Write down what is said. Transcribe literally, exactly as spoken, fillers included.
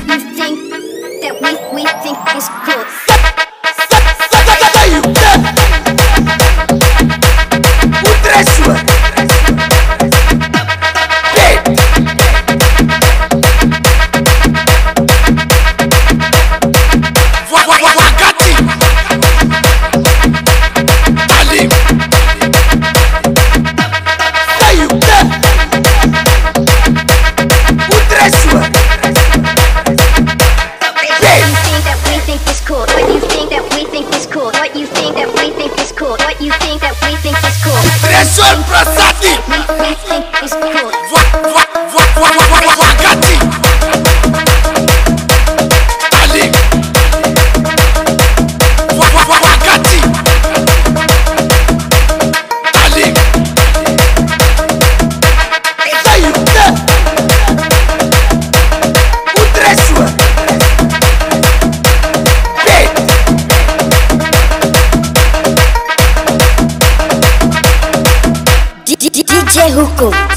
you think that we we think is cool. Uttareshwar Peth. Wakati Talim Sayukt Uttareshwar Peth. What you think that we think is cool? What you think that we think is cool? What you think that we think is cool? Uttareshwar Prasadi. We we think is cool. Wakati Talim Wakati Talim Sayukt Uttareshwar Peth. D J HUKUM.